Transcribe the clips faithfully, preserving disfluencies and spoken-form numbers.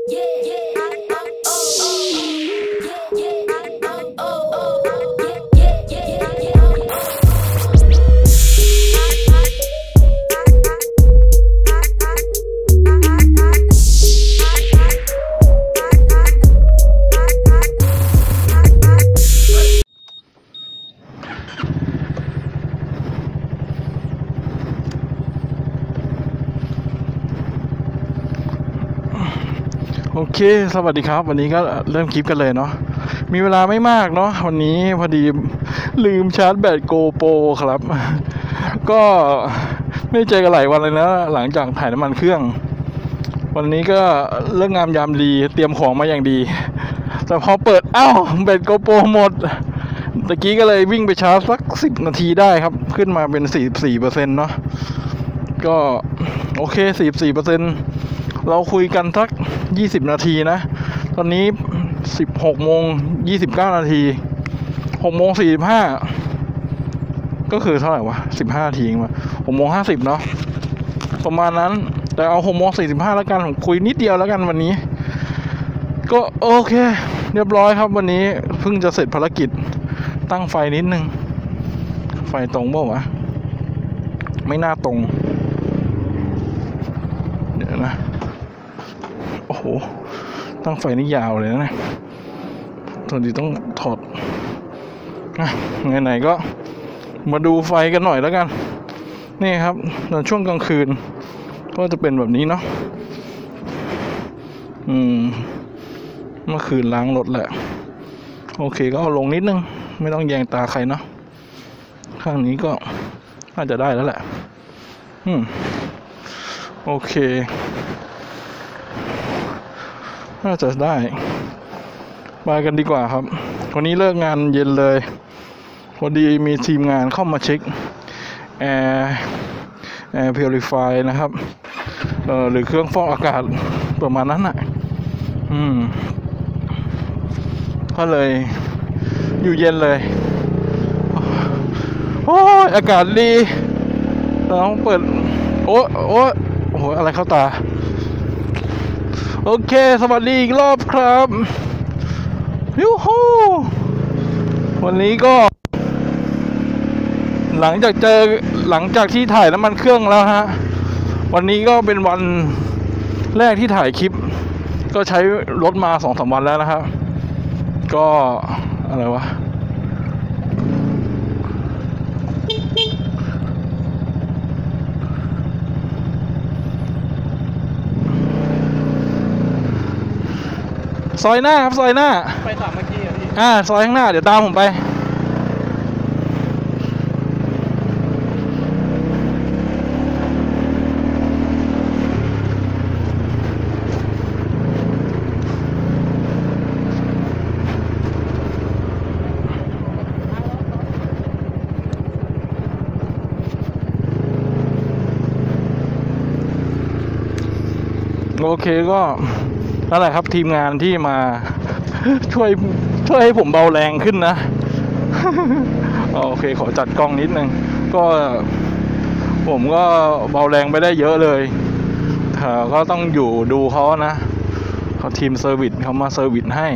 โอเคสวัสดีครับวันนี้ก็เริ่มคลิปกันเลยเนาะมีเวลาไม่มากเนาะวันนี้พอดีลืมชาร์จแบตโกโปรครับก็ไม่เจอกันหลายวันเลยนะหลังจากถ่ายน้ำมันเครื่องวันนี้ก็เลิกงามยามดีเตรียมของมาอย่างดีแต่พอเปิดอ้าวแบตโกโปรหมดตะกี้ก็เลยวิ่งไปชาร์จสักสิบนาทีได้ครับขึ้นมาเป็น สี่สิบสี่เปอร์เซ็นต์ เนาะก็โอเค สี่สิบสี่เปอร์เซ็นต์ เราคุยกันสักยี่สิบนาทีนะตอนนี้ สิบหกโมงยี่สิบเก้านาที หกโมงสี่สิบห้าก็คือเท่าไหร่วะสิบห้านาทีเองวะ หกโมงห้าสิบเนาะประมาณนั้นแต่เอา หกโมงสี่สิบห้าแล้วกันผมคุยนิดเดียวแล้วกันวันนี้ก็โอเคเรียบร้อยครับวันนี้เพิ่งจะเสร็จภารกิจตั้งไฟนิดนึงไฟตรงป่าววะไม่น่าตรงเดี๋ยวนะโอ้โหตั้งไฟนี่ยาวเลยนะตอนนี้ต้องถอดไหนๆก็มาดูไฟกันหน่อยแล้วกันนี่ครับตอนช่วงกลางคืนก็จะเป็นแบบนี้เนาะอืมเมื่อคืนล้างรถแหละโอเคก็เอาลงนิดนึงไม่ต้องแยงตาใครเนาะข้างนี้ก็น่าจะได้แล้วแหละอืมโอเคน่าจะได้มากันดีกว่าครับวันนี้เลิกงานเย็นเลยพอดีมีทีมงานเข้ามาเช็คแอร์แอร์พิวริฟายนะครับเอ่อหรือเครื่องฟอกอากาศประมาณนั้นน่ะอืมก็เลยอยู่เย็นเลยโอ้ยอากาศดีต้องเปิดโอ้โอ้โอ้โหอะไรเข้าตาโอเคสวัสดีอีกรอบครับยูฮูวันนี้ก็หลังจากเจอหลังจากที่ถ่ายน้ำมันเครื่องแล้วฮะวันนี้ก็เป็นวันแรกที่ถ่ายคลิปก็ใช้รถมาสองสามวันแล้วนะครับก็อะไรวะซอยหน้าครับซอยหน้าไปสามเมื่อกี้อ่ะพี่อ่าซอยข้างหน้าเดี๋ยวตามผมไปโอเคก็นั่นแหละครับทีมงานที่มาช่วยช่วยให้ผมเบาแรงขึ้นนะโอเคขอจัดกล้องนิดนึงก็ผมก็เบาแรงไปได้เยอะเลยก็ต้องอยู่ดูเขานะเขาทีมเซอร์วิสเขามาเซอร์วิสให้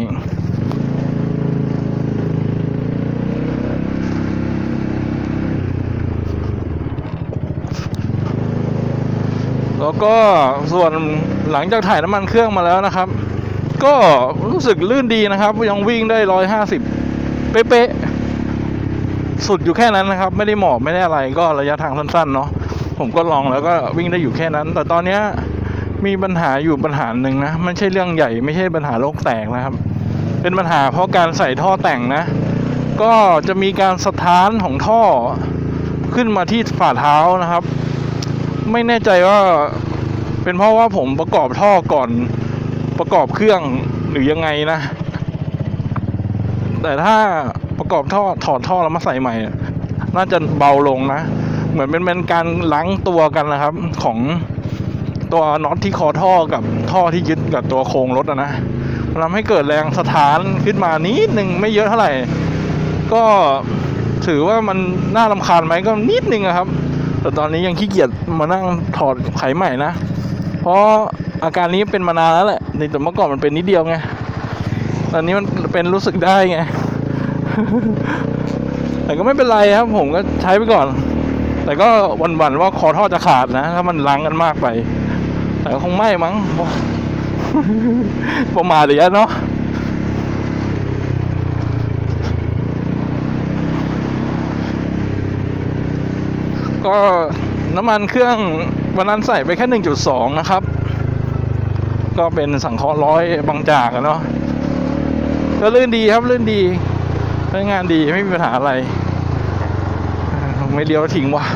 แล้วก็ส่วนหลังจากถ่ายน้ำมันเครื่องมาแล้วนะครับก็รู้สึกลื่นดีนะครับยังวิ่งได้ร้อยห้าสิบเป๊ะๆสุดอยู่แค่นั้นนะครับไม่ได้หมอบไม่ได้อะไรก็ระยะทางสั้นๆเนาะผมก็ลองแล้วก็วิ่งได้อยู่แค่นั้นแต่ตอนนี้มีปัญหาอยู่ปัญหาหนึ่งนะไม่ใช่เรื่องใหญ่ไม่ใช่ปัญหาโลกแตกนะครับเป็นปัญหาเพราะการใส่ท่อแต่งนะก็จะมีการสะท้านของท่อขึ้นมาที่ฝ่าเท้านะครับไม่แน่ใจว่าเป็นเพราะว่าผมประกอบท่อก่อนประกอบเครื่องหรือยังไงนะแต่ถ้าประกอบท่อถอดท่อแล้วมาใส่ใหม่น่าจะเบาลงนะเหมือนเป็นเป็นการล้างตัวกันนะครับของตัวน็อตที่คอท่อกับท่อที่ยึดกับตัวโครงรถนะทำให้เกิดแรงสะท้านขึ้นมานิดนึงไม่เยอะเท่าไหร่ก็ถือว่ามันน่ารำคาญไหมก็นิดนึงครับแต่ตอนนี้ยังขี้เกียจมานั่งถอดไขใหม่นะเพราะอาการนี้เป็นมานานแล้วแหละแต่เมื่อก่อนมันเป็นนิดเดียวไงตอนนี้มันเป็นรู้สึกได้ไง แต่ก็ไม่เป็นไรครับผมก็ใช้ไปก่อนแต่ก็วันๆว่าคอท่อจะขาดนะถ้ามันล้างกันมากไปแต่คงไม่มั้ง ประมาณอย่างนี้เนาะก็น้ำมันเครื่องวันนั้นใส่ไปแค่ หนึ่งจุดสอง นะครับก็เป็นสังเคราะห์ร้อยบางจากเนาะก็ลื่นดีครับลื่นดีใช้งานดีไม่มีปัญหาอะไรไม่เลี้ยวทิ้งว่ะ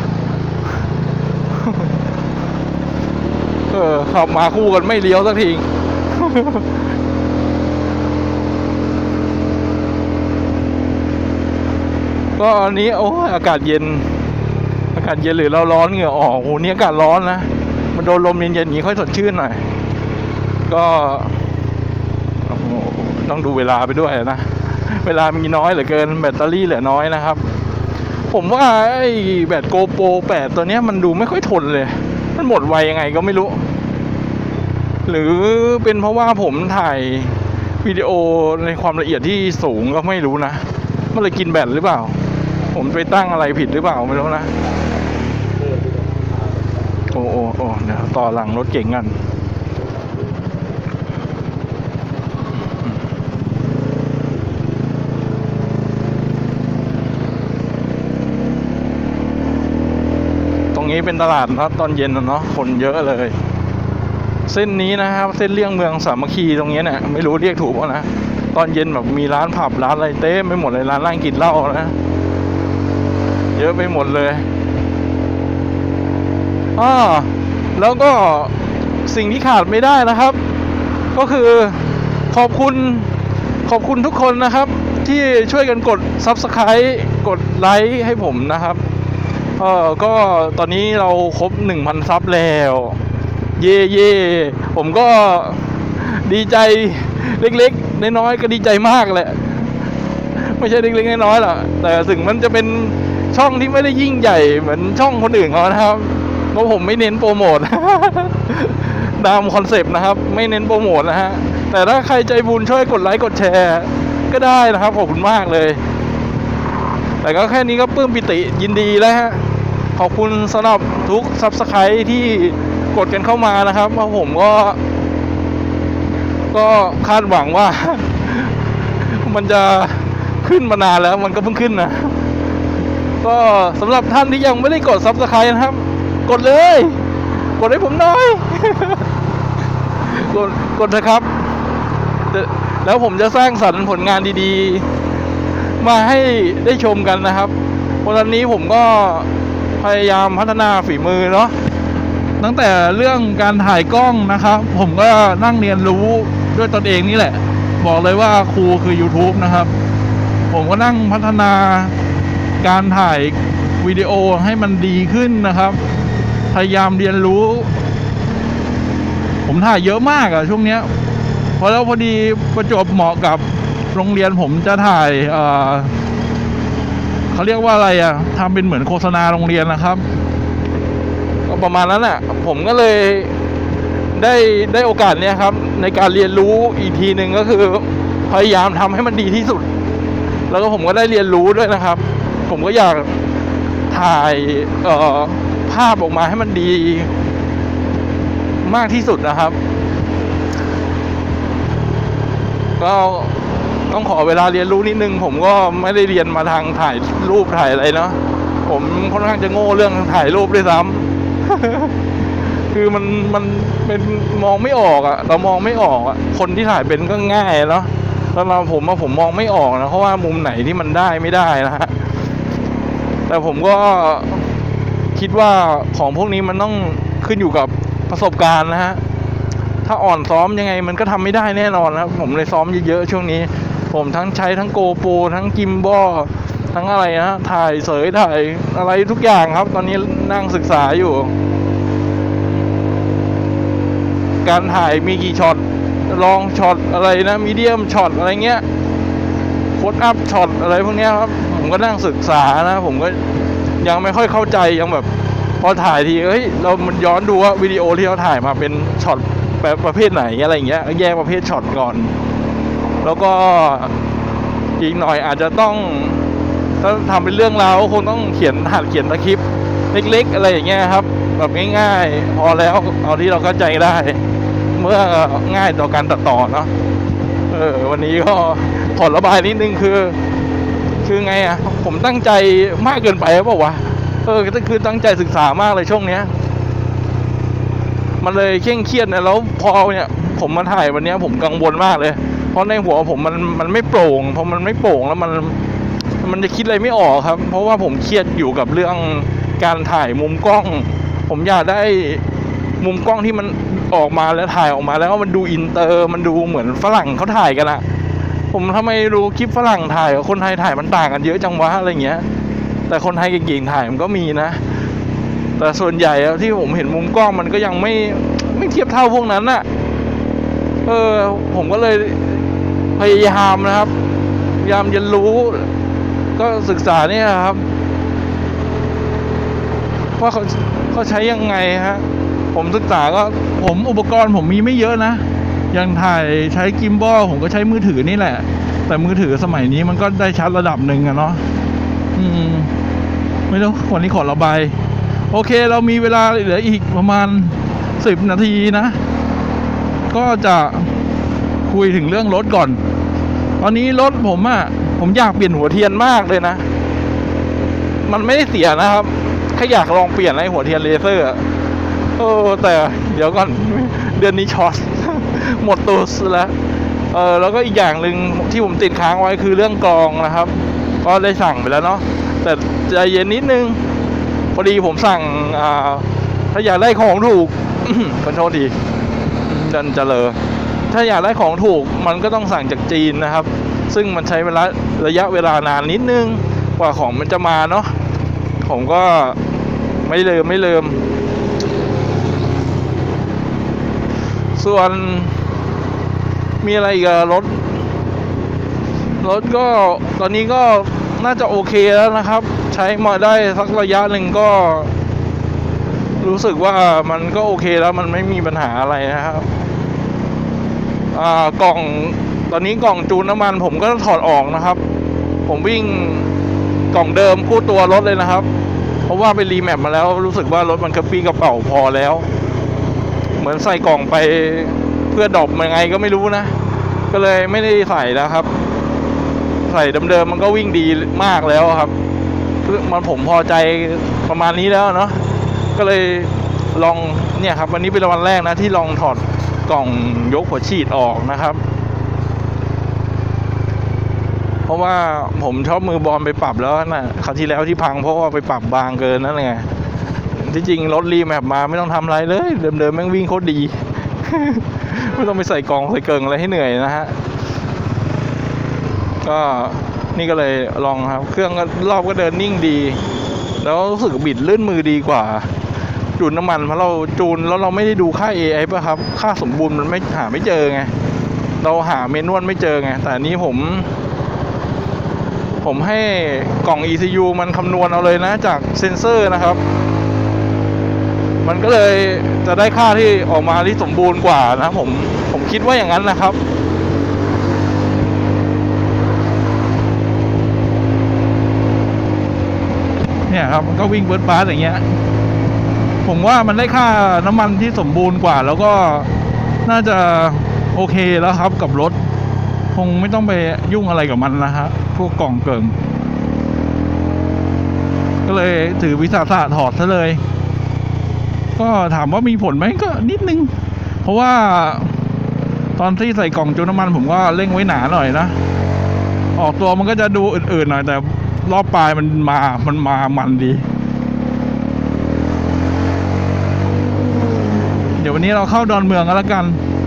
เออขับมาคู่กันไม่เลี้ยวสักที ก็อันนี้โอ้อากาศเย็นอากาศเย็นหรือเราร้อนเหงื่อออกโอ้นี่อากาศร้อนนะมันโดนลมเย็นๆอย่างนี้ค่อยสดชื่นหน่อยก็ต้องดูเวลาไปด้วยนะเวลามีน้อยเหลือเกินแบตเตอรี่เหลือน้อยนะครับผมว่าไอ้แบตโกโปรแปดตัวนี้มันดูไม่ค่อยทนเลยมันหมดไวยังไงก็ไม่รู้หรือเป็นเพราะว่าผมถ่ายวิดีโอในความละเอียดที่สูงก็ไม่รู้นะมันเลยกินแบตหรือเปล่าผมไปตั้งอะไรผิดหรือเปล่าไม่รู้นะโอ้โอ้โอ้เดี๋ยวต่อหลังรถเก๋งกันตรงนี้เป็นตลาดนะตอนเย็นนะเนาะคนเยอะเลยเส้นนี้นะครับเส้นเลี่ยงเมืองสามัคคีตรงนี้เนี่ยไม่รู้เรียกถูกป่ะนะตอนเย็นแบบมีร้านผับร้านอะไรเต้ไม่หมดเลยร้านนั่งกินเหล้านะเยอะไปหมดเลยอ้อแล้วก็สิ่งที่ขาดไม่ได้นะครับก็คือขอบคุณขอบคุณทุกคนนะครับที่ช่วยกันกด ซับสไครบ์ กดไลค์ให้ผมนะครับเออก็ตอนนี้เราครบ หนึ่งพัน ซับแล้วเย่เย่ผมก็ดีใจเล็กๆน้อยๆก็ดีใจมากแหละไม่ใช่เล็กๆน้อยๆหรอกแต่ถึงมันจะเป็นช่องที่ไม่ได้ยิ่งใหญ่เหมือนช่องคนอื่นเขานะครับเพราะผมไม่เน้นโปรโมท ตามคอนเซปต์นะครับไม่เน้นโปรโมทนะฮะแต่ถ้าใครใจบุญช่วยกดไลค์กดแชร์ก็ได้นะครับขอบคุณมากเลยแต่ก็แค่นี้ก็ปลื้มปิติยินดีแล้วฮะขอบคุณสำหรับทุก ซับสไครบ์ ที่กดกันเข้ามานะครับเพราะผมก็ก็คาดหวังว่า มันจะขึ้นมานานแล้วมันก็เพิ่งขึ้นนะก็สำหรับท่านที่ยังไม่ได้กด ซับสไครบ์ นะครับกดเลยกดให้ผมหน่อย กดกดนะครับแล้วผมจะสร้างสรรค์ผลงานดีๆมาให้ได้ชมกันนะครับวันนี้ผมก็พยายามพัฒนาฝีมือเนาะตั้งแต่เรื่องการถ่ายกล้องนะครับผมก็นั่งเรียนรู้ด้วยตนเองนี่แหละบอกเลยว่าครูคือ YouTube นะครับผมก็นั่งพัฒนาการถ่ายวิดีโอให้มันดีขึ้นนะครับพยายามเรียนรู้ผมถ่ายเยอะมากอะช่วงเนี้ยพอแล้วพอดีประจวบเหมาะกับโรงเรียนผมจะถ่ายเอ่อเขาเรียกว่าอะไรอะทำเป็นเหมือนโฆษณาโรงเรียนนะครับก็ประมาณนั้นแหละผมก็เลยได้ได้โอกาสเนี้ยครับในการเรียนรู้อีกทีหนึ่งก็คือพยายามทำให้มันดีที่สุดแล้วก็ผมก็ได้เรียนรู้ด้วยนะครับผมก็อยากถ่ายเอ่อภาพออกมาให้มันดีมากที่สุดนะครับก็ต้องขอเวลาเรียนรู้นิดนึงผมก็ไม่ได้เรียนมาทางถ่ายรูปถ่ายอะไรเนาะผมค่อนข้างจะโง่เรื่องถ่ายรูปด้วยซ้ำ คือมันมันเป็นมองไม่ออกอะเรามองไม่ออกอะคนที่ถ่ายเป็นก็ง่ายเนาะแล้วเราผมว่าผมมองไม่ออกนะเพราะว่ามุมไหนที่มันได้ไม่ได้นะฮะแต่ผมก็คิดว่าของพวกนี้มันต้องขึ้นอยู่กับประสบการณ์นะฮะถ้าอ่อนซ้อมยังไงมันก็ทำไม่ได้แน่นอนนะผมเลยซ้อมเยอะๆช่วงนี้ผมทั้งใช้ทั้งโกโปรทั้งกิมบอลทั้งอะไรนะถ่ายเสยถ่ายอะไรทุกอย่างครับตอนนี้นั่งศึกษาอยู่การถ่ายมีกี่ช็อตลองช็อตอะไรนะมีเดียมช็อตอะไรเงี้ยโค้ดอัพช็อตอะไรพวกนี้ครับผมก็นั่งศึกษานะผมก็ยังไม่ค่อยเข้าใจยังแบบพอถ่ายทีเอ้ยเรามันย้อนดูว่าวิดีโอที่เราถ่ายมาเป็นช็อตแบบประเภทไหนอะไรเงี้ยแยกประเภทช็อตก่อนแล้วก็อีกหน่อยอาจจะต้องถ้าทำเป็นเรื่องราวคงต้องเขียนหัดเขียนสคริปต์เล็กๆอะไรอย่างเงี้ยครับแบบง่ายๆพอแล้วเอาที่เราเข้าใจได้เมื่อง่ายต่อการตัดต่อเนาะเออวันนี้ก็ขอระบายนิดนึงคือคือไงอ่ะผมตั้งใจมากเกินไปหรือเปล่าวะเออก็คือตั้งใจศึกษามากเลยช่วงเนี้ยมันเลยเคร่งเครียดนะแล้วพอเนี่ยผมมาถ่ายวันนี้ผมกังวลมากเลยเพราะในหัวผมมันมันไม่โปร่งพอมันไม่โปร่งแล้วมันมันจะคิดอะไรไม่ออกครับเพราะว่าผมเครียดอยู่กับเรื่องการถ่ายมุมกล้องผมอยากได้มุมกล้องที่มันออกมาแล้วถ่ายออกมาแล้วมันดูอินเตอร์มันดูเหมือนฝรั่งเขาถ่ายกันอะผมทำไมรู้คลิปฝรั่งถ่ายกับคนไทยถ่ายมันต่างกันเยอะจังวะอะไรเงี้ยแต่คนไทยเก่งๆถ่ายมันก็มีนะแต่ส่วนใหญ่ที่ผมเห็นมุมกล้องมันก็ยังไม่ไม่เทียบเท่าพวกนั้นน่ะเออผมก็เลยพยายามนะครับพยายามเรียนรู้ก็ศึกษาเนี่ยครับว่าเขาเขาใช้ยังไงฮะผมศึกษาก็ผมอุปกรณ์ผมมีไม่เยอะนะยังถ่ายใช้กิมบอลผมก็ใช้มือถือนี่แหละแต่มือถือสมัยนี้มันก็ได้ชัดระดับหนึ่งอะเนาะอืมไม่รู้วันนี้ขอระบายโอเคเรามีเวลาเหลืออีกประมาณสิบนาทีนะก็จะคุยถึงเรื่องรถก่อนตอนนี้รถผมอะผมอยากเปลี่ยนหัวเทียนมากเลยนะมันไม่ได้เสียนะครับแค่อยากลองเปลี่ยนไอ้หัวเทียนเลเซอร์เออแต่เดี๋ยวก่อนเดือนนี้ช็อต หมดตัวแล้วเออแล้วก็อีกอย่างหนึ่งที่ผมติดค้างไว้คือเรื่องกรองนะครับก็ได้สั่งไปแล้วเนาะแต่ใจเย็นนิดนึงพอดีผมสั่งอ่าถ้าอยากได้ของถูก ขอโทษทีดันเจริญถ้าอยากได้ของถูกมันก็ต้องสั่งจากจีนนะครับซึ่งมันใช้เวลาระยะเวลานานนิดนึงกว่าของมันจะมาเนาะผมก็ไม่ลืมไม่ลืมส่วนมีอะไรอีกรถรถก็ตอนนี้ก็น่าจะโอเคแล้วนะครับใช้มาได้สักระยะหนึ่งก็รู้สึกว่ามันก็โอเคแล้วมันไม่มีปัญหาอะไรนะครับอ่ากล่องตอนนี้กล่องจูนน้ำมันผมก็ถอดออกนะครับผมวิ่งกล่องเดิมคู่ตัวรถเลยนะครับเพราะว่าไปรีแมปมาแล้วรู้สึกว่ารถมันกระปี้กระเป๋าพอแล้วเหมือนใส่กล่องไปเพื่อดรอปยังไงก็ไม่รู้นะก็เลยไม่ได้ใส่แล้วครับใส่เดิมๆมันก็วิ่งดีมากแล้วครับมันผมพอใจประมาณนี้แล้วเนาะก็เลยลองเนี่ยครับวันนี้เป็นวันแรกนะที่ลองถอดกล่องยกหัวฉีดออกนะครับเพราะว่าผมชอบมือบอลไปปรับแล้วนะคราวที่แล้วที่พังเพราะว่าไปปรับบางเกินนั่นไงที่จริงรถรีแมปมาไม่ต้องทำอะไรเลยเดิมๆแม่งวิ่งโคตรดี ไม่ต้องไปใส่กล่องใส่เกิงอะไรให้เหนื่อยนะฮะก็นี่ก็เลยลองครับเครื่องรอบก็เดินนิ่งดีแล้วรู้สึกบิดลื่นมือดีกว่าจูนน้ำมันเพราะเราจูนแล้วเราไม่ได้ดูค่า เอ ไอ ป่ะครับค่าสมบูรณ์มันไม่หาไม่เจอไงเราหาเมนวลไม่เจอไงแต่อันนี้ผมผมให้กล่อง อี ซี ยู มันคำนวณเอาเลยนะจากเซ็นเซอร์นะครับมันก็เลยจะได้ค่าที่ออกมาที่สมบูรณ์กว่านะผมผมคิดว่าอย่างนั้นนะครับเนี่ยครับมันก็วิ่งเบิร์ดบาร์อย่างเงี้ยผมว่ามันได้ค่าน้ำมันที่สมบูรณ์กว่าแล้วก็น่าจะโอเคแล้วครับกับรถคงไม่ต้องไปยุ่งอะไรกับมันนะฮะพวกกล่องเกิงก็เลยถือวิสาสะถอดซะเลยก็ถามว่ามีผลไหมก็นิดนึงเพราะว่าตอนที่ใส่กล่องจูนน้ำมันผมก็เร่งไว้หนาหน่อยนะออกตัวมันก็จะดูอื่นๆหน่อยแต่รอบปลายมันมามันมามันดีเดี๋ยววันนี้เราเข้าดอนเมืองกันแล้วกัน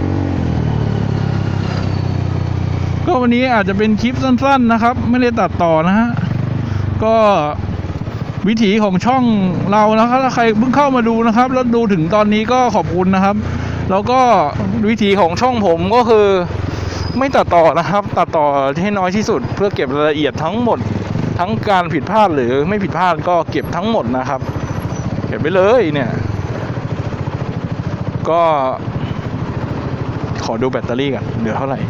ก็วันนี้อาจจะเป็นคลิปสั้นๆนะครับไม่ได้ตัดต่อนะฮะก็วิถีของช่องเรานะครับถ้าใครเพิ่งเข้ามาดูนะครับแล้วดูถึงตอนนี้ก็ขอบคุณนะครับแล้วก็วิถีของช่องผมก็คือไม่ตัดต่อนะครับตัดต่อให้น้อยที่สุดเพื่อเก็บรายละเอียดทั้งหมดทั้งการผิดพลาดหรือไม่ผิดพลาดก็เก็บทั้งหมดนะครับเก็บไปเลยเนี่ยก็ขอดูแบตเตอรี่กันเหลือเท่าไหร่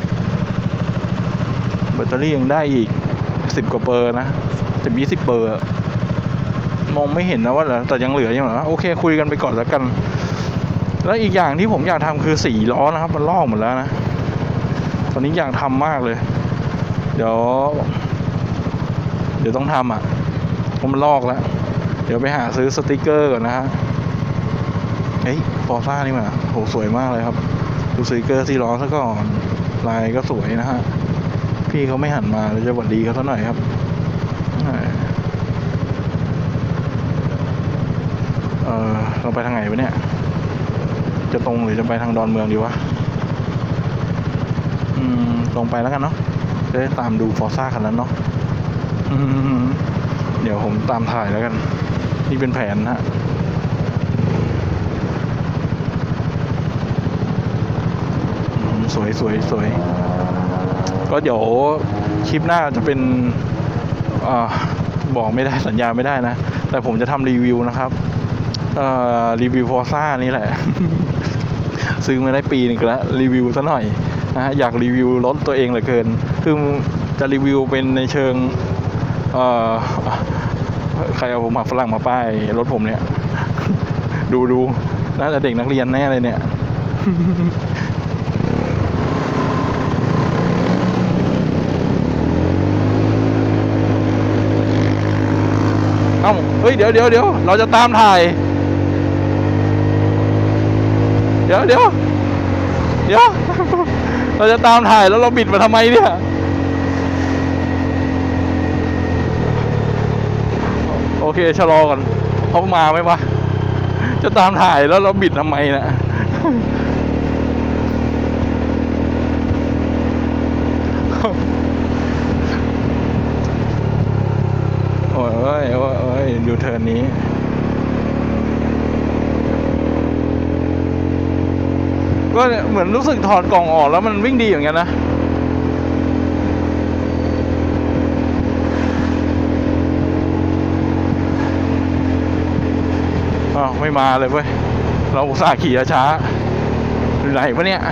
แบตเตอรี่ยังได้อีกสิบกว่าเปอร์นะสิบยี่สิบเปอร์มองไม่เห็นนะว่าแต่ยังเหลืออยู่นะโอเคคุยกันไปก่อนแล้วกันแล้วอีกอย่างที่ผมอยากทำคือสี่ล้อนะครับมันลอกหมดแล้วนะตอนนี้อยากทำมากเลยเดี๋ยวเดี๋ยวต้องทำอ่ะเพราะมันลอกแล้วเดี๋ยวไปหาซื้อสติกเกอร์ก่อนนะฮะเฮ้ยฟอร์ซ่านี่มาโหสวยมากเลยครับดูสติกเกอร์สี่ล้อซะก่อนลายก็สวยนะฮะพี่เขาไม่หันมาเราจะหวัดดีเขาสักหน่อยครับเออเราไปทางไหนวะเนี่ยจะตรงหรือจะไปทางดอนเมืองดีวะอืมตรงไปแล้วกันเนาะจะได้ตามดูฟอร์ซ่าคันนั้นเนาะเดี๋ยวผมตามถ่ายแล้วกันนี่เป็นแผนนะสวยสวยสวยก็เดี๋ยวคลิปหน้าจะเป็นอ่าบอกไม่ได้สัญญาไม่ได้นะแต่ผมจะทำรีวิวนะครับอ่ารีวิวฟอร์ซ่านี่แหละ ซื้อมาได้ปีนึงแล้วรีวิวซะหน่อยนะฮะอยากรีวิวรถตัวเองเหลือเกินคือจะรีวิวเป็นในเชิงเอ่อใครเอาผมมาฝรั่งมาป้ายรถผมเนี่ย ดูดูน่าจะเด็กนักเรียนแน่เลยเนี่ย เอ้าเฮ้ยเดี๋ยวเดี๋ยวเดี๋ยวเราจะตามถ่ายเดี๋ยวเดี๋ยวเดี๋ยวเราจะตามถ่ายแล้วเราบิดมาทำไมเนี่ยโอเคชะลอก่อนเขามาไหมวะจะตามถ่ายแล้วเราบิดทำไมนะโอ้ยโอ้ยโอ้ยดูเทิร์นนี้ก็เหมือนรู้สึกถอดกล่องออกแล้วมันวิ่งดีอย่างเงี้ยนะอ้าวไม่มาเลยเว้ยเราอุตส่าห์ขี่ช้าอยู่ไหนวะเนี่ย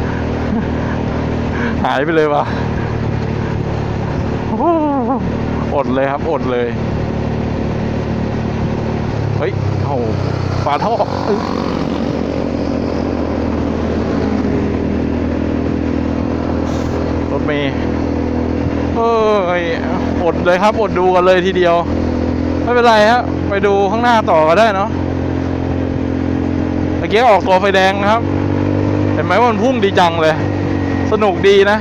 หายไปเลยวะอดเลยครับอดเลยเฮ้ยโอ้ฝาท่อรถเมย์เอ้ยอดเลยครับอดดูกันเลยทีเดียวไม่เป็นไรฮะไปดูข้างหน้าต่อก็ได้เนาะเมื่อกี้ออกตัวไฟแดงนะครับเห็นไหมว่ามันพุ่งดีจังเลยสนุกดีนะ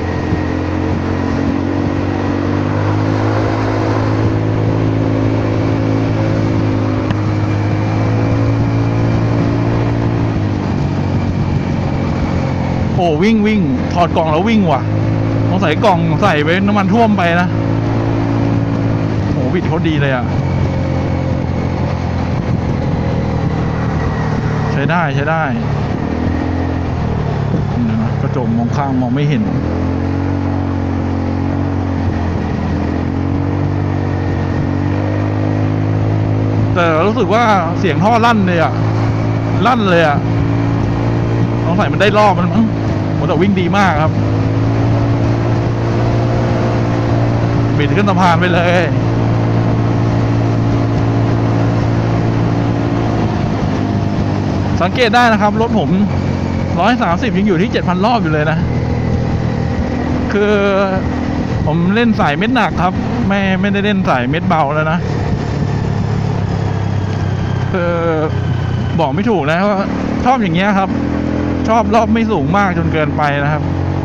โอ้วิ่งวิ่งถอดกล่องแล้ววิ่งว่ะต้องใส่กล่องใส่ไว้น้ำมันท่วมไปนะโอ้บิดเขาดีเลยอ่ะใช้ได้ใช้ได้นะกระจกมองข้างมองไม่เห็นแต่รู้สึกว่าเสียงท่อลั่นเลยอ่ะลั่นเลยอ่ะต้องใส่มันได้รอบมันมั้งแต่วิ่งดีมากครับบิดขึ้นสะพานไปเลยสังเกตได้นะครับรถผมร้อยสามสิบยังอยู่ที่เจ็ดพันรอบอยู่เลยนะคือผมเล่นสายเม็ดหนักครับไม่ไม่ได้เล่นสายเม็ดเบาแล้วนะคือบอกไม่ถูกนะว่าชอบอย่างเงี้ยครับชอบรอบไม่สูงมากจนเกินไปนะครับ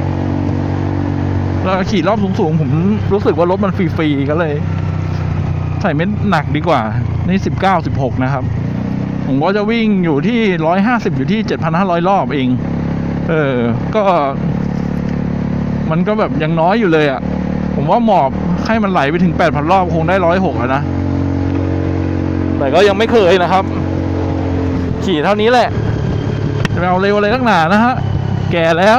แล้วขี่รอบสูงๆผมรู้สึกว่ารถมันฟรีๆก็เลยใส่เม็ดหนักดีกว่านี่สิบเก้า สิบหกนะครับผมก็จะวิ่งอยู่ที่ร้อยห้าสิบอยู่ที่เจ็ดพันห้าร้อยรอบเองเออก็มันก็แบบยังน้อยอยู่เลยอ่ะผมว่าหมอบให้มันไหลไปถึงแปดพันรอบคงได้ร้อยหกแล้วนะแต่ก็ยังไม่เคยนะครับขี่เท่านี้แหละจะไปเอาเร็วอะไรนักหนานะฮะแก่แล้ว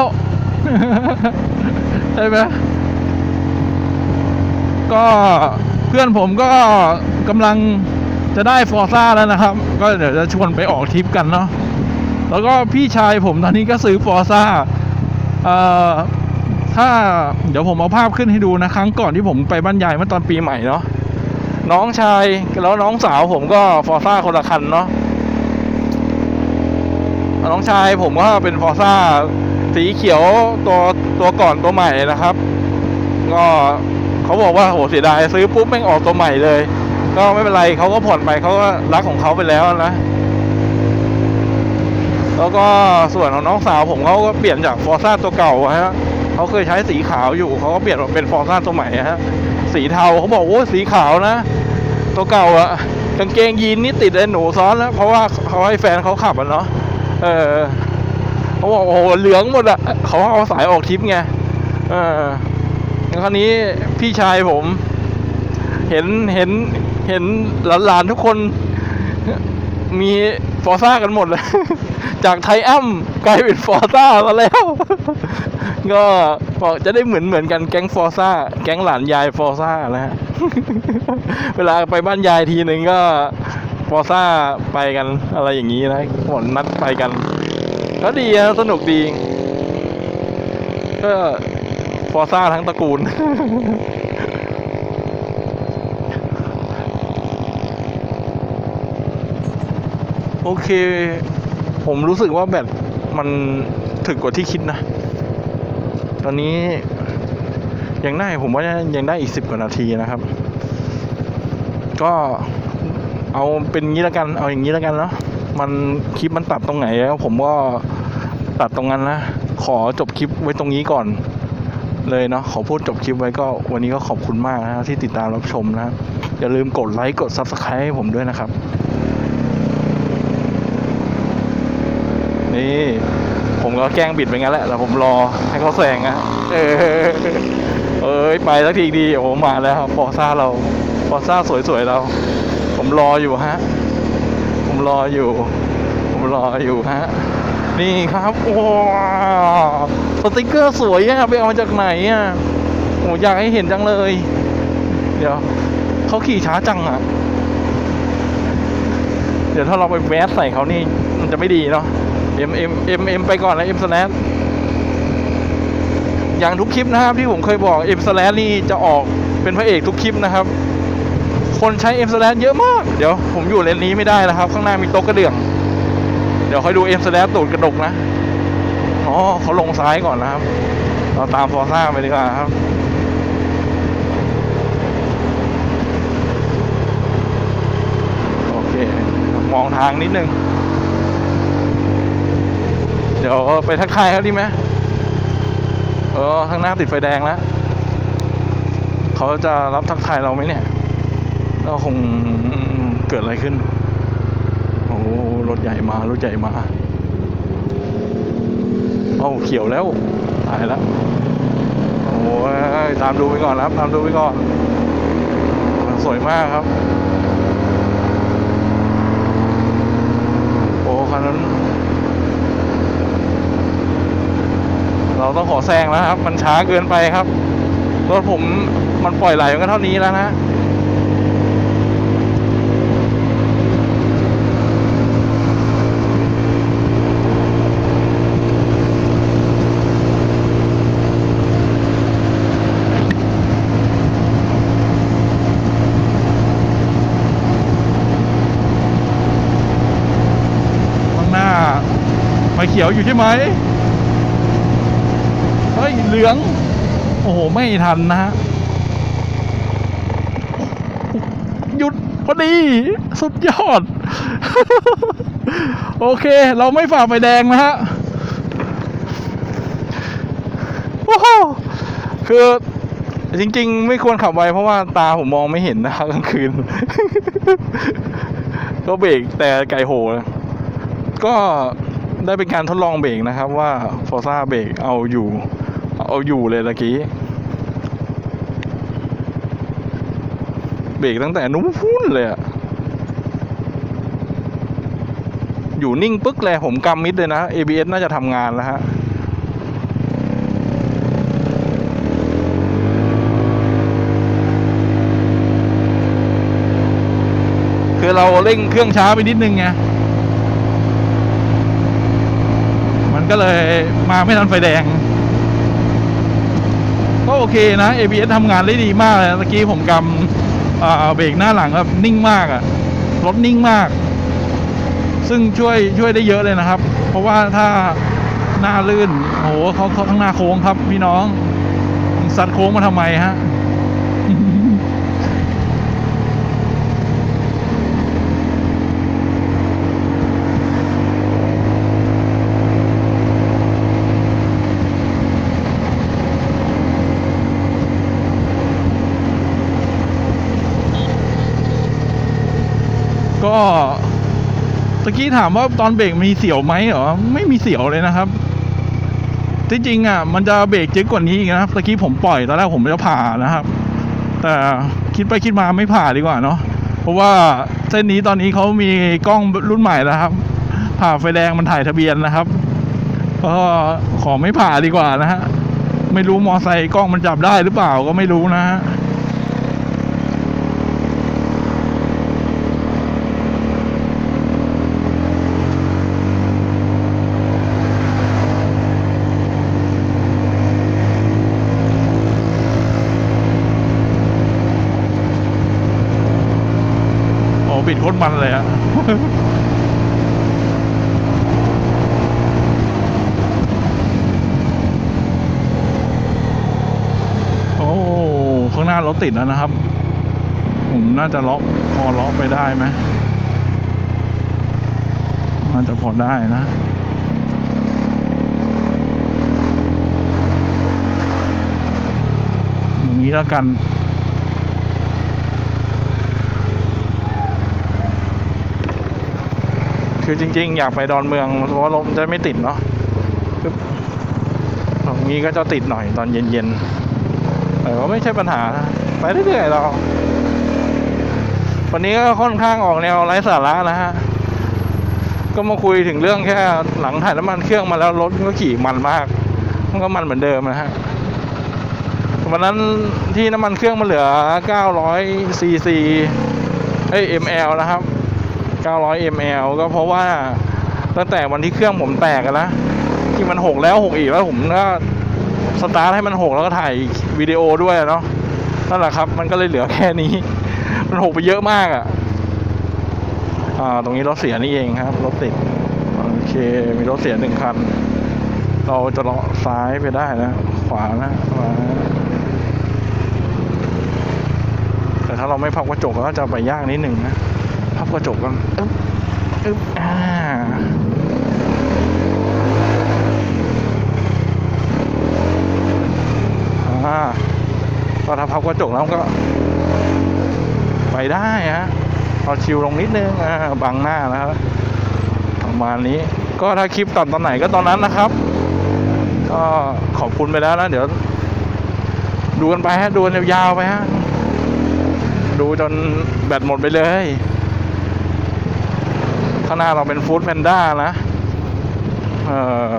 ใช่ไหมก็เพื่อนผมก็กำลังจะได้ฟอร์ซ่าแล้วนะครับก็เดี๋ยวจะชวนไปออกทริปกันเนาะแล้วก็พี่ชายผมตอนนี้ก็ซื้อฟอร์ซ่าเอ่อถ้าเดี๋ยวผมเอาภาพขึ้นให้ดูนะครั้งก่อนที่ผมไปบ้านยายเมื่อตอนปีใหม่เนาะน้องชายแล้วน้องสาวผมก็ฟอร์ซ่าคนละคันเนาะน้องชายผมก็เป็นฟอร์ซ่าสีเขียวตัวตัวก่อนตัวใหม่นะครับก็เขาบอกว่าโหเสียดายซื้อปุ๊บแม่งออกตัวใหม่เลยก็ไม่เป็นไรเขาก็ผ่อนไปเขาก็รักของเขาไปแล้วนะแล้วก็ส่วนของน้องสาวผมเขาก็เปลี่ยนจากฟอร์ซ่าตัวเก่าฮะเขาเคยใช้สีขาวอยู่เขาก็เปลี่ยนเป็นฟอร์ซ่าตัวใหม่ฮะสีเทาเขาบอกโอ้สีขาวนะตัวเก่าอะกางเกงยีนนี่ติดไอ้หนูซ้อนแล้วเพราะว่าเขาให้แฟนเขาขับอะเนาะเออเขาบอกโอ้โหเหลืองหมดอะเขาเอาสายออกทริปไงเออคราวนี้พี่ชายผมเห็นเห็นเห็นหลานๆทุกคนมีฟอร์ซ่ากันหมดเลยจากไทอัมกลายเป็นฟอร์ซ่ามาแล้วก็บอกจะได้เหมือนเหมือนกันแก๊งฟอร์ซ่าแก๊งหลานยายฟอร์ซ่านะฮะเวลาไปบ้านยายทีหนึ่งก็ฟอร์ซ่าไปกันอะไรอย่างนี้นะหมดนัดไปกันก็ดีนะสนุกดีก็ฟอร์ซ่าทั้งตระกูลโอเคผมรู้สึกว่าแบตมันถึกกว่าที่คิดนะตอนนี้ยังได้ผมว่ายังได้อีกสิบกว่านาทีนะครับก็เอาเป็นงี้แล้วกันเอาอย่างนี้แล้วกันเนาะมันคลิปมันตัดตรงไหนแล้วผมก็ตัดตรงนั้นนะขอจบคลิปไว้ตรงนี้ก่อนเลยเนาะขอพูดจบคลิปไว้ก็วันนี้ก็ขอบคุณมากนะที่ติดตามรับชมนะอย่าลืมกดไลค์กด ซับสไครบ์ ให้ผมด้วยนะครับนี่ผมก็แกล้งบิดไปงั้นแหละแต่ผมรอให้เขาแซงนะเออเอ้ยไปสักทีดีโอ้มาแล้วฟอร์ซ่าเราฟอร์ซ่าสวยๆเราผมรออยู่ฮะผมรออยู่ผมรออยู่ฮะนี่ครับว้าวสติกเกอร์สวยอ่ะไปเอามาจากไหนอ่ะโอ้อยากให้เห็นจังเลยเดี๋ยวเขาขี่ช้าจังอ่ะเดี๋ยวถ้าเราไปแวสใส่เขานี่มันจะไม่ดีเนาะเอ็มเอ็มเอ็มเอ็มไปก่อนนะเอ็มสแลนอย่างทุกคลิปนะครับที่ผมเคยบอกเอ็มสแลนนี่จะออกเป็นพระเอกทุกคลิปนะครับคนใช้เอ็มสแลนเยอะมากเดี๋ยวผมอยู่เลนนี้ไม่ได้นะครับข้างหน้ามีโต๊ะกระเดื่องเดี๋ยวค่อยดูเอ็มสแลนตูดกระดกนะอ๋อเขาลงซ้ายก่อนนะครับเราตามฟอร์ซ่าไปดีกว่าครับโอเคมองทางนิดนึงเดี๋ยวไปทักทายเขาดีไหมเออข้างหน้าติดไฟแดงแล้วเขาจะรับทักทายเราไหมเนี่ยก็คงเกิดอะไรขึ้นโอ้รถใหญ่มารถใหญ่มาเอ้าเขียวแล้วตายแล้วโอ้ยตามดูไปก่อนครับตามดูไปก่อนสวยมากครับโอ้คันนั้นเราต้องขอแซงแล้วครับมันช้าเกินไปครับรถผมมันปล่อยไหลมันก็เท่านี้แล้วนะข้างหน้าไฟเขียวอยู่ใช่ไหมเฮ้ยเหลืองโอ้โหไม่ทันนะฮะหยุดพอดีสุดยอด โอเคเราไม่ฝ่าไฟแดงนะฮะโอ้โหคือจริงๆไม่ควรขับไวเพราะว่าตาผมมองไม่เห็นนะครับกลางคืน ก็เบรกแต่ไก่โหก็ได้เป็นการทดลองเบรกนะครับว่าฟอร์ซ่าเบรกเอาอยู่เอาอยู่เลยตะกี้เบรกตั้งแต่นู้นพุ่นเลยอะอยู่นิ่งปึ๊กเลยผมกำมิดเลยนะ เอ บี เอส น่าจะทำงานแล้วฮะคคือเราเร่งเครื่องช้าไปนิดนึงไงมันก็เลยมาไม่ทันไฟแดงก็โอเคนะ เอ บี เอส ทำงานได้ดีมากเลยเมื่อกี้ผมกำเบรกหน้าหลังแบบนิ่งมากอะรถนิ่งมากซึ่งช่วยช่วยได้เยอะเลยนะครับเพราะว่าถ้าหน้าลื่นโอ้โหเขาเขาทั้งหน้าโค้งครับพี่น้องซัดโค้งมาทำไมฮะ ก็ตะกี้ถามว่าตอนเบรกมีเสียวไหมเหรอไม่มีเสียวเลยนะครับที่จริงอ่ะมันจะเบรกเจ๊กกว่านี้อีกนะตะกี้ผมปล่อยตอนแรกผมจะผ่านะครับแต่คิดไปคิดมาไม่ผ่าดีกว่าเนาะเพราะว่าเส้นนี้ตอนนี้เขามีกล้องรุ่นใหม่แล้วครับผ่าไฟแดงมันถ่ายทะเบียนนะครับก็ขอไม่ผ่าดีกว่านะฮะไม่รู้มอไซค์กล้องมันจับได้หรือเปล่าก็ไม่รู้นะฮะบิดโคตรมันเลยอะ โอ้ข้างหน้ารถติดแล้วนะครับผมน่าจะล็อกพอล็อกไปได้ไหมน่าจะพอได้นะอย่างนี้แล้วกันคือจริงๆอยากไปดอนเมืองเพราะว่ารถจะไม่ติดเนาะตรงนี้ก็จะติดหน่อยตอนเย็นๆแต่ว่าไม่ใช่ปัญหาไปเรื่อยๆเราวันนี้ก็ค่อนข้างออกแนวไร้สาระนะฮะก็มาคุยถึงเรื่องแค่หลังถ่ายน้ำมันเครื่องมาแล้วรถก็ขี่มันมากมันก็มันเหมือนเดิมนะฮะวันนั้นที่น้ำมันเครื่องมันเหลือเก้าร้อยซีซีเอ้ย มล นะครับเก้าร้อย มล ก็เพราะว่าตั้งแต่วันที่เครื่องผมแตกกันนะที่มันหกแล้วหกอีกแล้วผมก็สตาร์ทให้มันหกแล้วก็ถ่ายวิดีโอด้วยเนาะนั่นแหละครับมันก็เลยเหลือแค่นี้มันหกไปเยอะมากอ่ะอ่าตรงนี้รถเสียนี่เองครับรถติดโอเคมีรถเสียหนึ่งคันเราจะเลาะซ้ายไปได้นะขวานะขวาแต่ถ้าเราไม่พับกระจกก็จะไปยากนิดหนึ่งนะพับกระจกกันอึ๊บอึ๊บอ่าอ่าพอถ้าพับกระจกแล้วก็ไปได้ฮะพอชิวลงนิดนึงอ่าบังหน้านะครับประมาณนี้ก็ถ้าคลิปตัดตอนไหนก็ตอนนั้นนะครับก็ขอบคุณไปแล้วนะเดี๋ยวดูกันไปฮะดูกันยาวๆไปฮะดูจนแบตหมดไปเลยข้างหน้าเราเป็นฟู้ดแพนด้านะเอ่อ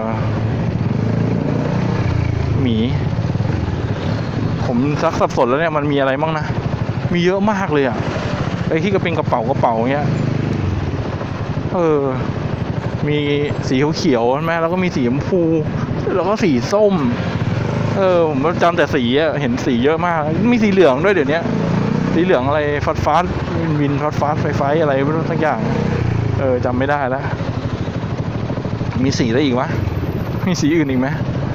หมีผมซักสับสนแล้วเนี่ยมันมีอะไรบ้างนะมีเยอะมากเลยอ่ะไอ้ที่ก็เป็นกระเป๋ากระเป๋าเงี้ยเออมีสีเขียวๆใช่ไหมแล้วก็มีสีชมพูแล้วก็สีส้มเออผมจำแต่สีอ่ะเห็นสีเยอะมากมีสีเหลืองด้วยเดี๋ยวนี้สีเหลืองอะไรฟัดฟ้าวินวินฟัดฟ้าไฟไฟอะไรไม่รู้สักอย่างเออจำไม่ได้แล้วมีสีอะไรอีกวะมีสีอื่นอีกไหม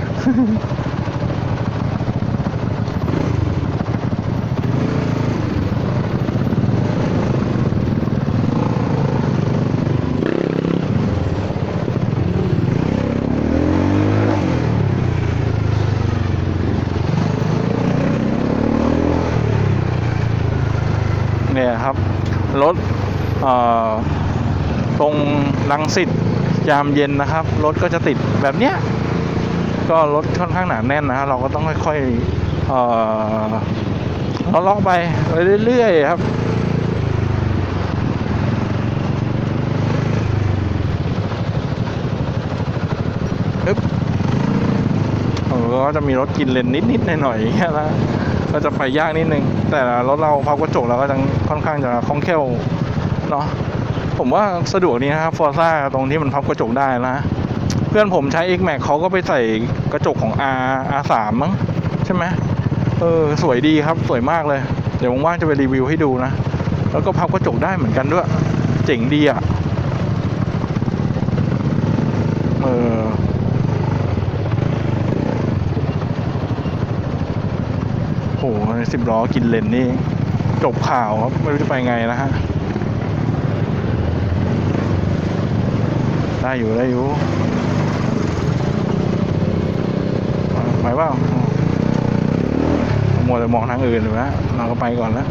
เนี่ยครับรถตรงรังสิตยามเย็นนะครับรถก็จะติดแบบเนี้ยก็รถค่อนข้างหนาแน่นนะฮะเราก็ต้องค่อยๆเอ่อเลาะๆไปเรื่อยๆครับปึ๊บก็จะมีรถกินเลนนิดๆหน่อยๆแค่นั้นก็จะไปยากนิดนึงแต่รถเราพับกระจกเราก็จะค่อนข้างจะคล่องแคล่วเนาะผมว่าสะดวกดีนะครับฟอร์ซ่าตรงที่มันพับกระจกได้นะเพื่อนผมใช้ X Max เขาก็ไปใส่กระจกของ R อาร์ สาม มั้งใช่ไหมเออสวยดีครับสวยมากเลยเดี๋ยวว่างๆจะไปรีวิวให้ดูนะแล้วก็พับกระจกได้เหมือนกันด้วยเจ๋งดีอ่ะเออโหสิบล้อกินเลนนี่จบข่าวครับไม่รู้จะไปไงนะฮะได้อยู่ได้อยู่ไปเปล่ามัวแต่มองทางอื่นอยู่นะเราก็ไปก่อนแล้ว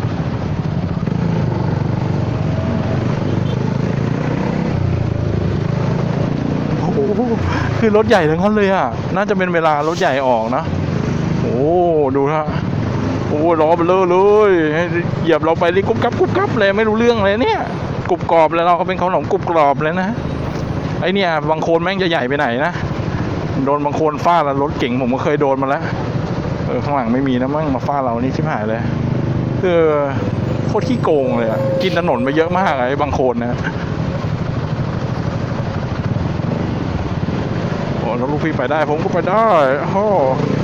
โอ้โหคือรถใหญ่ทั้งนั้นเลยอ่ะน่าจะเป็นเวลารถใหญ่ออกนะโอ้ดูฮะโอ้ล้อเบลอเลยเหยียบเราไปนี่กุ๊บกับกุ๊บกับเลยไม่รู้เรื่องเลยเนี่ยกรุบกรอบเลยเราก็เป็นขนมกรุบกรอบเลยนะไอเนี่ยบางโคนแม่งจะใหญ่ไปไหนนะโดนบางโคนฟาดแล้วรถเก่งผมก็เคยโดนมาแล้วเออข้างหลังไม่มีนะมั่งมาฟาดเรานี่ชิบหายเลยคือโคตรขี้โกงเลยอ่ะกินถนนไปเยอะมากไอ้บางโคนนะโอ้แล้วลูกพี่ไปได้ผมก็ไปได้โอ้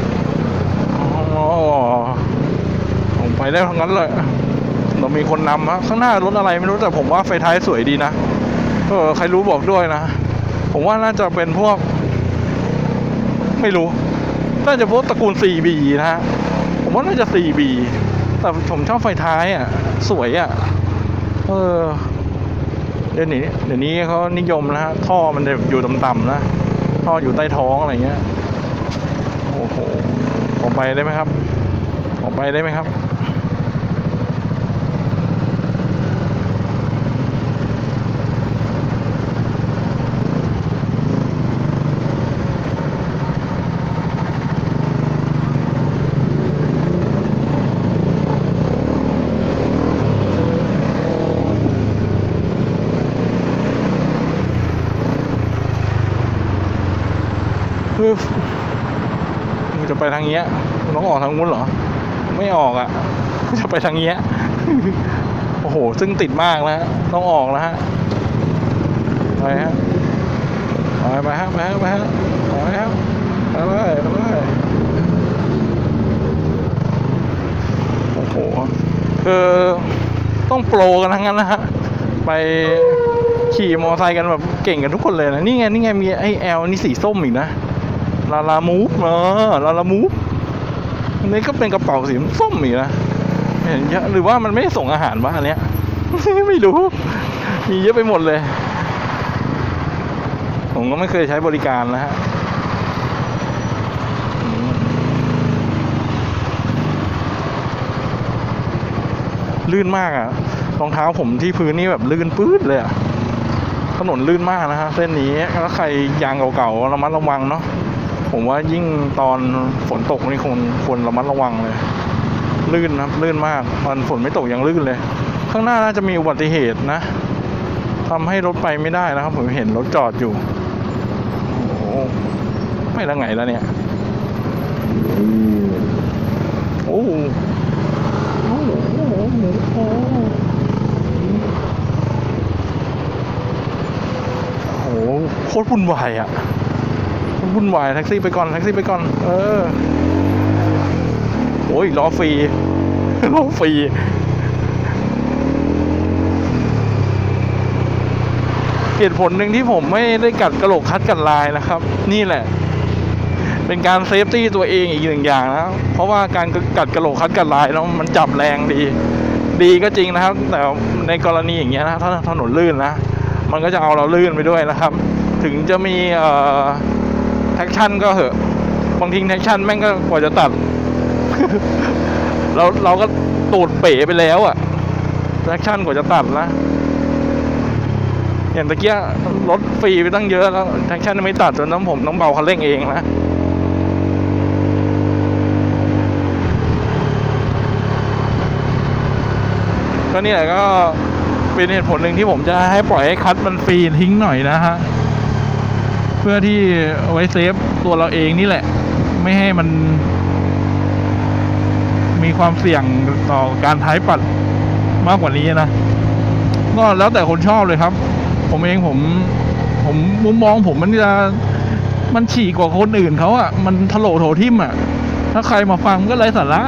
ผมไปได้ทั้งนั้นเลยเรามีคนนำฮะข้างหน้ารถอะไรไม่รู้แต่ผมว่าไฟท้ายสวยดีนะเออใครรู้บอกด้วยนะผมว่าน่าจะเป็นพวกไม่รู้น่าจะพวกตระกูล ซี บี นะฮะผมว่าน่าจะ ซี บี แต่ผมชอบไฟท้ายอ่ะสวยอ่ะเออเดี๋ยวนี้เดี๋ยวนี้เขานิยมนะฮะท่อมันจะอยู่ต่ำๆนะท่ออยู่ใต้ท้องอะไรเงี้ยโอ้โหผมไปได้ไหมครับผมไปได้ไหมครับคือมึงจะไปทางเงี้ยมึงต้องออกทางนู้นเหรอไม่ออกอ่ะจะไปทางเงี้ยโอ้โหซึ่งติดมากแล้วต้องออกแล้วฮะไปฮะไปไปฮะไปฮะไปฮะไปฮะไปเลยไปเลยโอ้โหคือต้องโปรกันทั้งนั้นนะฮะไปขี่มอเตอร์ไซค์กันแบบเก่งกันทุกคนเลยนะนี่ไงนี่ไงมีไอแอลนี่สีส้มอีกนะลาลามูฟเออลาลามูฟอันนี้ก็เป็นกระเป๋าสีส้มอีกนะเห็นเยอะหรือว่ามันไม่ส่งอาหารวะอันเนี้ยไม่รู้มีเยอะไปหมดเลยผมก็ไม่เคยใช้บริการนะฮะลื่นมากอ่ะรองเท้าผมที่พื้นนี่แบบลื่นปื๊ดเลยอ่ะถนนลื่นมากนะฮะเส้นนี้แล้วใครยางเก่าๆระมัดระวังเนาะผมว่ายิ่งตอนฝนตกนี่ควรควรระมัดระวังเลยลื่นนะลื่นมากตอนฝนไม่ตกยังลื่นเลยข้างหน้าน่าจะมีอุบัติเหตุนะทำให้รถไปไม่ได้นะครับผมเห็นรถจอดอยู่โอ้ไม่ละไงแล้วเนี่ยโอ้โอ้โหโคตรวุ่นวายอ่ะวุ่นวายแท็กซี่ไปก่อนแท็กซี่ไปก่อนเออโอ้ยล้อฟรีล้อฟรีเหตุผลหนึ่งที่ผมไม่ได้กัดกระโหลกคัดกันลายนะครับนี่แหละเป็นการเซฟตี้ตัวเองอีกหนึ่งอย่างนะเพราะว่าการกัดกระโหลกคัดกันลายแล้วมันจับแรงดีดีก็จริงนะครับแต่ในกรณีอย่างเงี้ยนะถ้าถนนลื่นนะมันก็จะเอาเราลื่นไปด้วยนะครับถึงจะมีเอ่อแท็กชั่นก็เหอะบางทีแท็กชั่นแม่งก็กว่าจะตัด เราเราก็ตูดเป๋ไปแล้วอะแท็กชั่นกว่าจะตัดนะอย่างตะเกียรถฟรีไปตั้งเยอะแล้วแท็กชั่นไม่ตัดจนน้ำผมต้องเบาคันเร่งเองนะก็นี่แหละก็เป็นเหตุผลหนึ่งที่ผมจะให้ปล่อยให้คัทมันฟรีทิ้งหน่อยนะฮะเพื่อที่เอาไว้เซฟตัวเราเองนี่แหละไม่ให้มันมีความเสี่ยงต่อการท้ายปัดมากกว่านี้นะก็แล้วแต่คนชอบเลยครับผมเองผมผมมุมมองผมมันจะมันฉีกกว่าคนอื่นเขาอ่ะมันทะโหลโถทิ่มอ่ะถ้าใครมาฟังก็ไร้สาระ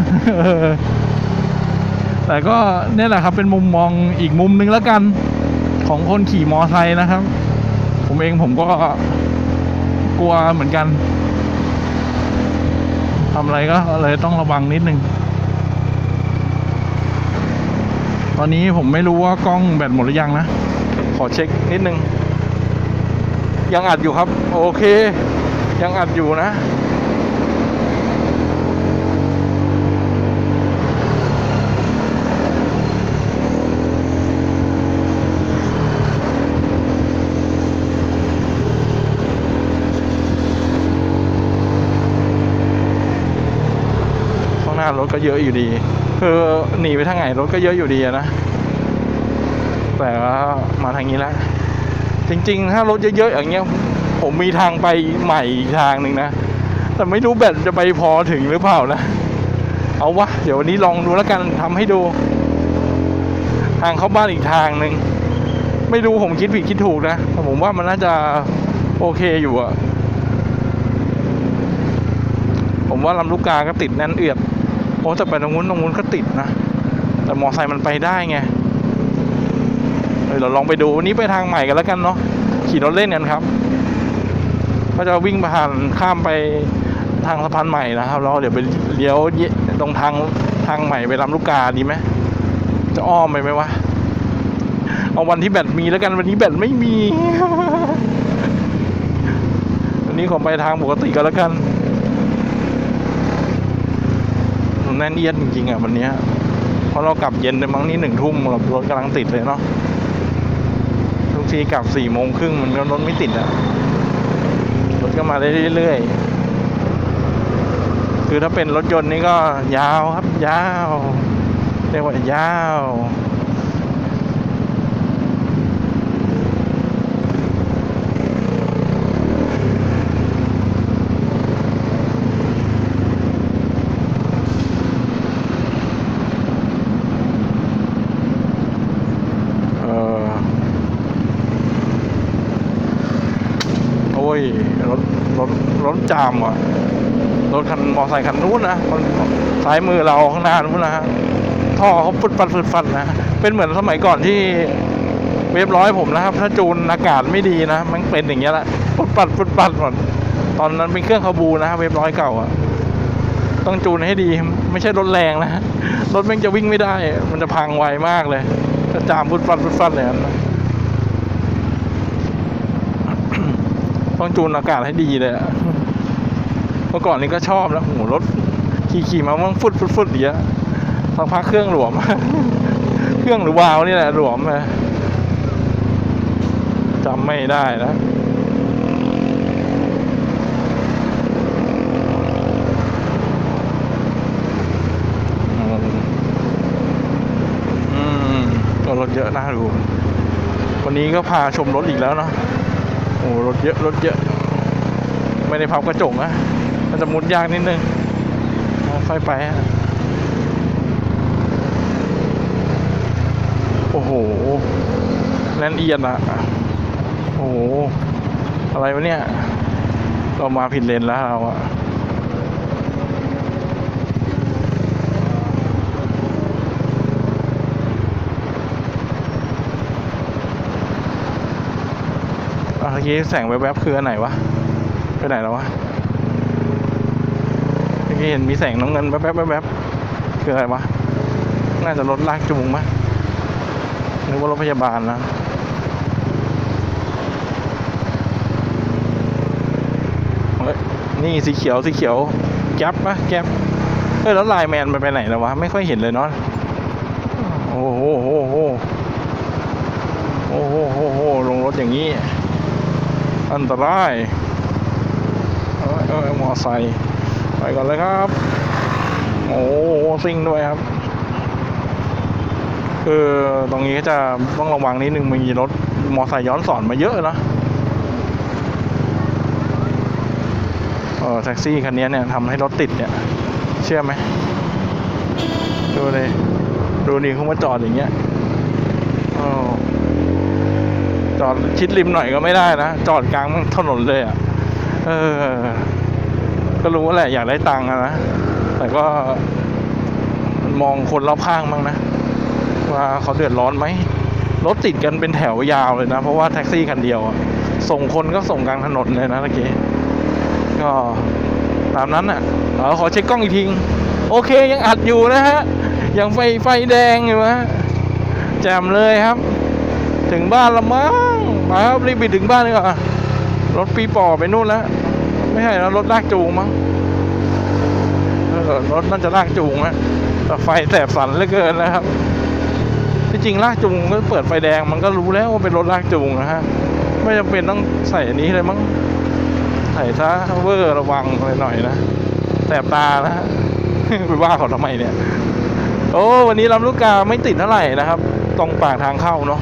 แต่ก็นี่แหละครับเป็นมุมมองอีกมุมนึงแล้วกันของคนขี่มอไซค์นะครับผมเองผมก็กลัวเหมือนกันทำอะไรก็เลยต้องระวังนิดนึงตอนนี้ผมไม่รู้ว่ากล้องแบตหมดหรือยังนะขอเช็คนิดนึงยังอัดอยู่ครับโอเคยังอัดอยู่นะข้างหน้ารถก็เยอะอยู่ดีคือหนีไปทางไหนรถก็เยอะอยู่ดีนะแต่ว่ามาทางนี้แล้วจริงๆถ้ารถเยอะๆอย่างเงี้ยผมมีทางไปใหม่อีกทางหนึ่งนะแต่ไม่รู้แบตจะไปพอถึงหรือเปล่านะเอาวะเดี๋ยววันนี้ลองดูแล้วกันทำให้ดูทางเข้าบ้านอีกทางหนึ่งไม่รู้ผมคิดผิดคิดถูกนะแต่ผมว่ามันน่าจะโอเคอยู่อะผมว่าลำลูกกาก็ติดแน่นเอียดโอ้แต่ไปตรงนู้นตรงนู้นก็ติดนะแต่มอไซค์มันไปได้ไงเราลองไปดูวันนี้ไปทางใหม่กันแล้วกันเนาะขี่รถเล่นกันครับก็จะวิ่งผ่านข้ามไปทางสะพานใหม่นะครับเราเดี๋ยวไปเลี้ยวตรงทางทางใหม่ไปลำลูกกาดีไหมจะอ้อมไปไหมวะเอาวันที่แบตมีแล้วกันวันนี้แบตไม่มีวันนี้ขอไปทางปกติกันแล้วกันแน่นเอียดจริงๆอ่ะวันนี้เพราะเรากลับเย็นเลยมั้งนี่หนึ่งทุ่มรถกำลังติดเลยเนาะทุกทีกลับสี่โมงครึ่งมันก็รถไม่ติดอ่ะรถก็มาได้เรื่อยๆคือถ้าเป็นรถยนต์นี่ก็ยาวครับยาวเรียกว่ายาวรถรถรถจามอ่ะรถคันมอไซค์คันนู้นนะซ้ายมือเราข้างหน้านู้นนะฮะท่อเขาฟุดฟันฟุดฟันนะเป็นเหมือนสมัยก่อนที่เวฟร้อยผมนะครับถ้าจูนอากาศไม่ดีนะมันเป็นอย่างเงี้ยแหละฟุดปัดฟุดปัดหมดตอนนั้นเป็นเครื่องคาบูนะเวฟร้อยเก่าอ่ะต้องจูนให้ดีไม่ใช่รถแรงนะรถแม่งจะวิ่งไม่ได้มันจะพังไวมากเลยถ้าจามฟุดฟันฟุดฟันเลยนะต้องจูนอากาศให้ดีเลยเมื่อก่อนนี้ก็ชอบแล้วโหรถขี่ๆมามันฟุดฟุดฟุดเยอะสักพักเครื่องหลวมเครื่องหรือวาล์วนี่แหละหลวมเลยจำไม่ได้นะอืมรถเยอะน่าดูวันนี้ก็พาชมรถอีกแล้วเนาะโอ้รถเยอะรถเยอะไม่ได้พับกระจกนะมันจะมุดยากนิดนึงค่อยไปโอ้โหแน่นเอียดอะโอ้โหอะไรวะเนี่ยเรามาผิดเลนแล้วเราอะเมื่อกี้แสงแวบๆคืออันไหนวะไปไหนแล้ววะเมื่อกี้เห็นมีแสงน้ำเงินแวบๆแวบๆคืออะไรวะน่าจะรถลากจูงมั้ยนึกว่ารถพยาบาลนะเฮ้ยนี่สีเขียวสีเขียวแก๊ปปะแก๊ปเฮ้ยแล้วไลน์แมนไปไปไหนแล้ววะไม่ค่อยเห็นเลยเนาะโอ้โหโอ้โหโอ้โหโอ้โหลงรถอย่างนี้อันตรายเออเออมอไซค์ไปก่อนเลยครับโอ้ซิ่งด้วยครับคือตรงนี้จะต้องระวังนิดนึงมีรถมอไซค์ย้อนสอนมาเยอะนะเออแท็กซี่คันนี้เนี่ยทำให้รถติดเนี่ยเชื่อไหมดูเลยดูนี่เขามาจอดอย่างเงี้ยอ๋อจอดชิดริมหน่อยก็ไม่ได้นะจอดกลางถนนเลยอ่ะเออก็รู้ว่าแหละอยากได้ตังค์นะแต่ก็มองคนรอบข้างบ้างนะว่าเขาเดือดร้อนไหมรถติดกันเป็นแถวยาวเลยนะเพราะว่าแท็กซี่คันเดียวส่งคนก็ส่งกลางถนนเลยนะเมื่อกี้ก็ตามนั้นอ่ะเราขอเช็คกล้องอีกทีโอเคยังอัดอยู่นะฮะยังไฟไฟแดงอยู่ฮะแจ่มเลยครับถึงบ้านละมั้งมาครับรีบไปถึงบ้านเลยก่อนรถปีปอไปนู่นแล้วไม่ใช่แล้วรถลากจูงมั้งรถน่าจะลากจูงนะแต่ไฟแสบสันเหลือเกินนะครับที่จริงลากจูงก็เปิดไฟแดงมันก็รู้แล้วว่าเป็นรถลากจูงนะฮะไม่จำเป็นต้องใส่อันนี้เลยมั้งใส่ซะเวอร์ระวังหน่อยนะแสบตานะฮะไปว่าเขาทำไมเนี่ยโอ้วันนี้ลำลูกกาไม่ติดเท่าไหร่นะครับตรงปากทางเข้าเนาะ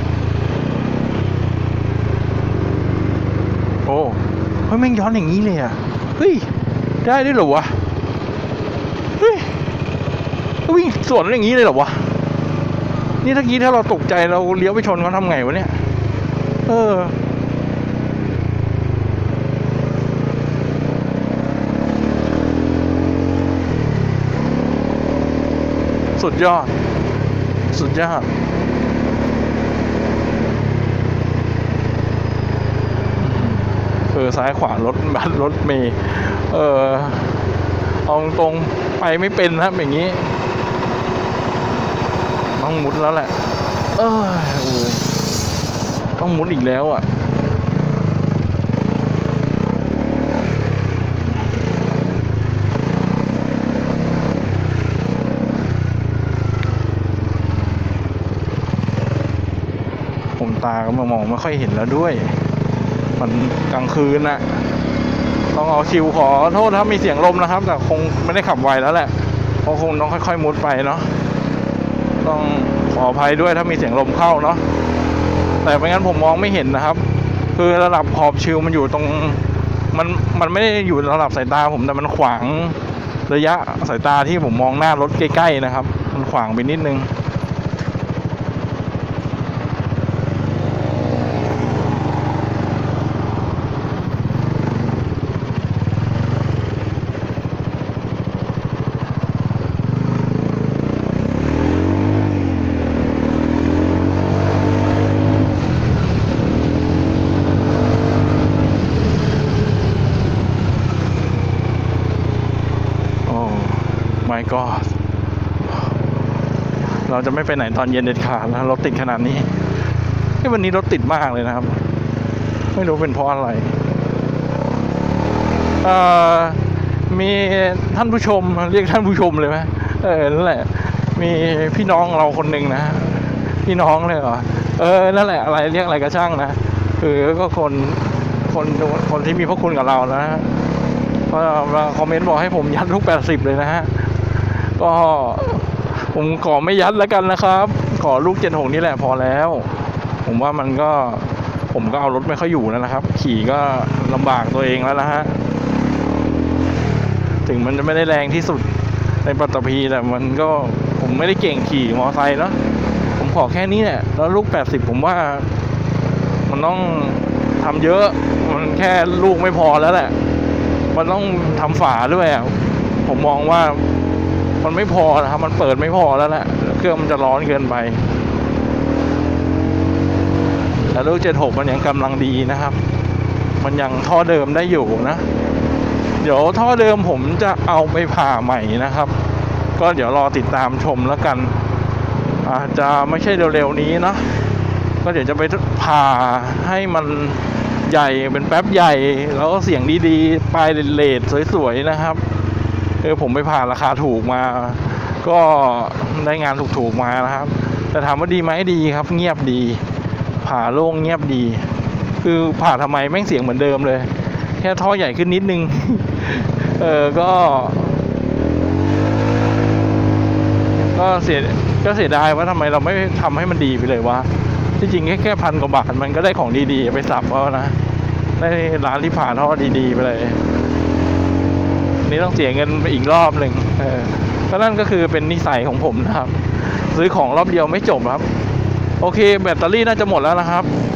โอ้เฮ้ยแม่งย้อนอย่างนี้เลยอ่ะเฮ้ยได้ด้วยเหรอวะเฮ้ยวิ่งสวนอย่างนี้เลยเหรอวะนี่ถ้ากี้ถ้าเราตกใจเราเลี้ยวไปชนเขาทำไงวะเนี่ยเออสุดยอดสุดยอดเออซ้ายขวารถบัสรถเมย์เออเอาตรงไปไม่เป็นนะอย่างนี้ต้องมุดแล้วแหละเออต้องมุดอีกแล้วอ่ะผมตาก็มองไม่ค่อยเห็นแล้วด้วยมันกลางคืนน่ะต้องเอาชิวขอโทษถ้ามีเสียงลมนะครับแต่คงไม่ได้ขับไวแล้วแหละเพราะคงต้องค่อยๆมุดไปเนาะต้องขออภัยด้วยถ้ามีเสียงลมเข้าเนาะแต่ไม่งั้นผมมองไม่เห็นนะครับคือระดับขอบชิวมันอยู่ตรงมันมันไม่ได้อยู่ระดับสายตาผมแต่มันขวางระยะสายตาที่ผมมองหน้ารถใกล้ๆนะครับมันขวางไปนิดนึงไม่ก็เราจะไม่ไปไหนตอนเย็นเด็ดขาดนะรถติดขนาดนี้ที่วันนี้รถติดมากเลยนะครับไม่รู้เป็นเพราะอะไรเอ่อมีท่านผู้ชมเรียกท่านผู้ชมเลยไหมเออนั่นแหละมีพี่น้องเราคนหนึ่งนะพี่น้องเลยเหรอเออนั่นแหละอะไรเรียกอะไรก็ช่างนะคือก็คนคนคนที่มีพระคุณกับเรานะก็มาคอมเมนต์บอกให้ผมยัดลูกแปดสิบเลยนะฮะก็ผมขอไม่ยัดแล้วกันนะครับขอลูกเจ็ดหกนี่แหละพอแล้วผมว่ามันก็ผมก็เอารถไม่ค่อยอยู่แล้วนะครับขี่ก็ลำบากตัวเองแล้วนะฮะถึงมันจะไม่ได้แรงที่สุดในปัตตภีแต่มันก็ผมไม่ได้เก่งขี่มอไซค์เนาะผมขอแค่นี้แหละแล้วลูกแปดสิบผมว่ามันต้องทำเยอะมันแค่ลูกไม่พอแล้วแหละมันต้องทำฝาด้วยผมมองว่ามันไม่พอนะครับมันเปิดไม่พอแล้วแหละเครื่องมันจะร้อนเกินไปแต่ลูกเจ็ดหกมันยังกำลังดีนะครับมันยังท่อเดิมได้อยู่นะเดี๋ยวท่อเดิมผมจะเอาไปผ่าใหม่นะครับก็เดี๋ยวรอติดตามชมแล้วกันอาจจะไม่ใช่เร็วๆนี้นะก็เดี๋ยวจะไปผ่าให้มันใหญ่เป็นแป๊บใหญ่แล้วก็เสียงดีๆปลายเลดสวยๆนะครับเออผมไปผ่าราคาถูกมาก็ได้งานถูกๆมานะครับแต่ถามว่าดีไหมดีครับเงียบดีผ่าโล่งเงียบดีคือผ่าทำไมแม่งเสียงเหมือนเดิมเลยแค่ท่อใหญ่ขึ้นนิดนึงเออก็ก็เสียก็เสียดายว่าทำไมเราไม่ทำให้มันดีไปเลยวะที่จริงแค่แค่พันกว่าบาทมันก็ได้ของดีๆไปสับเอานะได้ร้านที่ผ่าท่อดีๆไปเลยนี่ต้องเสียเงินไปอีกรอบหนึ่งเออก็นั่นก็คือเป็นนิสัยของผมนะครับซื้อของรอบเดียวไม่จบครับโอเคแบตเตอรี่น่าจะหมดแล้วนะครับ